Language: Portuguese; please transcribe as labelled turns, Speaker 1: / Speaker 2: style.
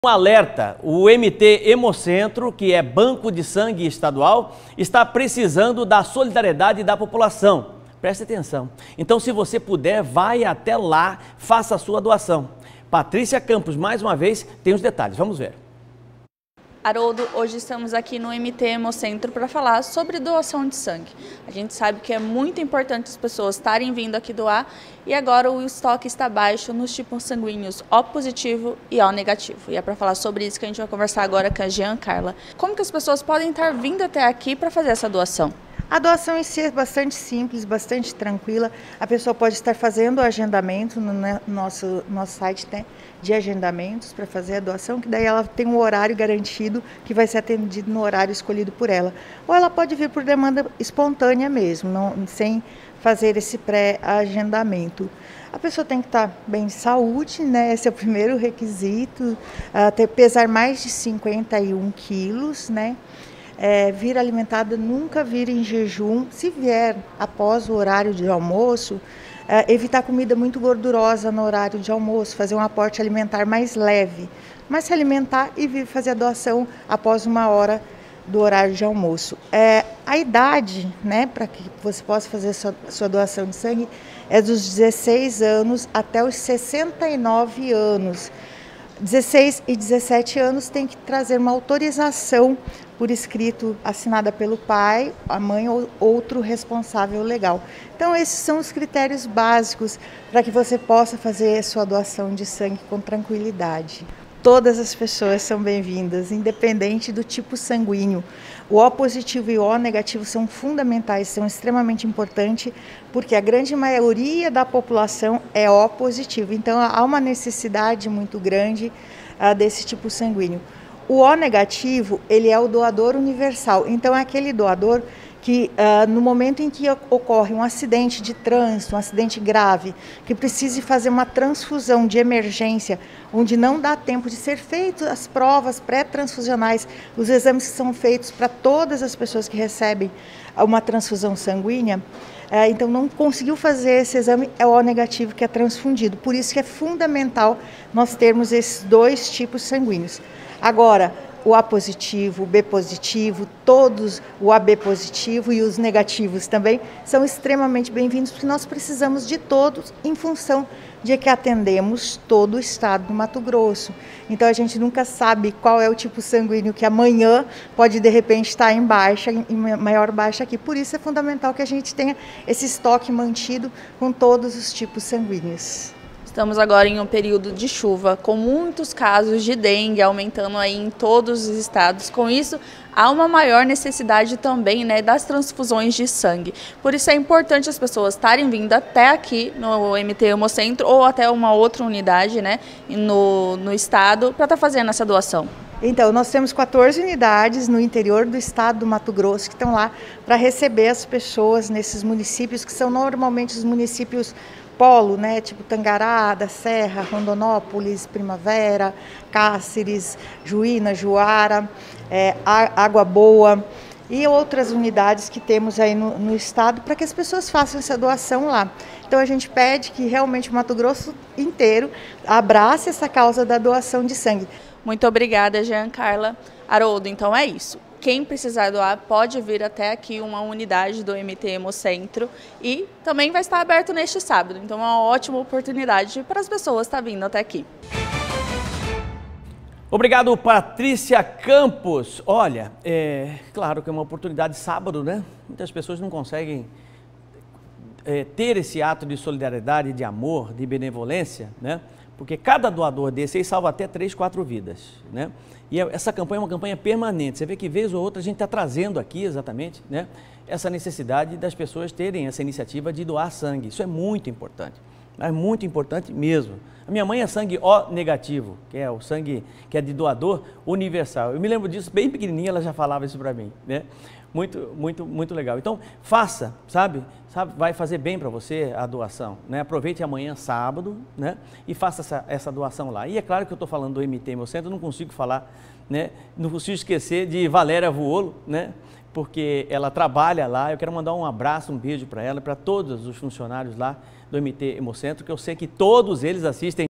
Speaker 1: Um alerta, o MT Hemocentro, que é Banco de Sangue Estadual, está precisando da solidariedade da população. Preste atenção. Então, se você puder, vai até lá, faça a sua doação. Patrícia Campos, mais uma vez, tem os detalhes. Vamos ver.
Speaker 2: Haroldo, hoje estamos aqui no MT Hemocentro para falar sobre doação de sangue. A gente sabe que é muito importante as pessoas estarem vindo aqui doar e agora o estoque está baixo nos tipos sanguíneos O positivo e O negativo. E é para falar sobre isso que a gente vai conversar agora com a Jean Carla. Como que as pessoas podem estar vindo até aqui para fazer essa doação?
Speaker 3: A doação em si é bastante simples, bastante tranquila. A pessoa pode estar fazendo o agendamento no nosso site, né, de agendamentos para fazer a doação, que daí ela tem um horário garantido que vai ser atendido no horário escolhido por ela. Ou ela pode vir por demanda espontânea mesmo, sem fazer esse pré-agendamento. A pessoa tem que estar bem de saúde, né? Esse é o primeiro requisito, pesar mais de 51 quilos, né? Vir alimentada, nunca vir em jejum. Se vier após o horário de almoço, evitar comida muito gordurosa no horário de almoço, fazer um aporte alimentar mais leve, mas se alimentar e vir fazer a doação após 1 hora do horário de almoço. A idade, né, para que você possa fazer sua doação de sangue é dos 16 anos até os 69 anos. 16 e 17 anos tem que trazer uma autorização por escrito assinada pelo pai, a mãe ou outro responsável legal. Então esses são os critérios básicos para que você possa fazer a sua doação de sangue com tranquilidade. Todas as pessoas são bem-vindas, independente do tipo sanguíneo. O O positivo e o O negativo são fundamentais, são extremamente importantes, porque a grande maioria da população é O positivo. Então, há uma necessidade muito grande desse tipo sanguíneo. O O negativo, ele é o doador universal. Então, é aquele doador que no momento em que ocorre um acidente de trânsito, um acidente grave, que precise fazer uma transfusão de emergência, onde não dá tempo de ser feitas as provas pré-transfusionais, os exames que são feitos para todas as pessoas que recebem uma transfusão sanguínea, então não conseguiu fazer esse exame, é o O negativo que é transfundido. Por isso que é fundamental nós termos esses dois tipos sanguíneos. Agora, o A positivo, o B positivo, todos, o AB positivo e os negativos também são extremamente bem-vindos, porque nós precisamos de todos em função de que atendemos todo o estado do Mato Grosso. Então a gente nunca sabe qual é o tipo sanguíneo que amanhã pode de repente estar em baixa, em maior baixa aqui. Por isso é fundamental que a gente tenha esse estoque mantido com todos os tipos sanguíneos.
Speaker 2: Estamos agora em um período de chuva, com muitos casos de dengue aumentando aí em todos os estados. Com isso, há uma maior necessidade também, né, das transfusões de sangue. Por isso é importante as pessoas estarem vindo até aqui no MT Hemocentro ou até uma outra unidade, né, no estado para estar fazendo essa doação.
Speaker 3: Então, nós temos 14 unidades no interior do estado do Mato Grosso que estão lá para receber as pessoas nesses municípios, que são normalmente os municípios polo, né, tipo Tangará, da Serra, Rondonópolis, Primavera, Cáceres, Juína, Juara, Água Boa e outras unidades que temos aí no estado para que as pessoas façam essa doação lá. Então a gente pede que realmente o Mato Grosso inteiro abrace essa causa da doação de sangue.
Speaker 2: Muito obrigada, Jean Carla. Haroldo, então é isso. Quem precisar doar pode vir até aqui uma unidade do MT Hemocentro e também vai estar aberto neste sábado. Então é uma ótima oportunidade para as pessoas estarem vindo até aqui.
Speaker 1: Obrigado, Patrícia Campos. Olha, claro que é uma oportunidade sábado, né? Muitas pessoas não conseguem ter esse ato de solidariedade, de amor, de benevolência, né? Porque cada doador desse aí salva até 3, 4 vidas, né? E essa campanha é uma campanha permanente. Você vê que vez ou outra a gente está trazendo aqui exatamente, né, essa necessidade das pessoas terem essa iniciativa de doar sangue. Isso é muito importante mesmo. A minha mãe é sangue O negativo, que é o sangue que é de doador universal. Eu me lembro disso bem pequenininha, ela já falava isso para mim, né? Muito legal. Então, faça, sabe, vai fazer bem para você a doação, né? Aproveite amanhã, sábado, né? E faça essa doação lá. E é claro que eu estou falando do MT Hemocentro, não consigo falar, né? Não consigo esquecer de Valéria Vuolo, né? Porque ela trabalha lá. Eu quero mandar um abraço, um beijo para ela, para todos os funcionários lá do MT Hemocentro, que eu sei que todos eles assistem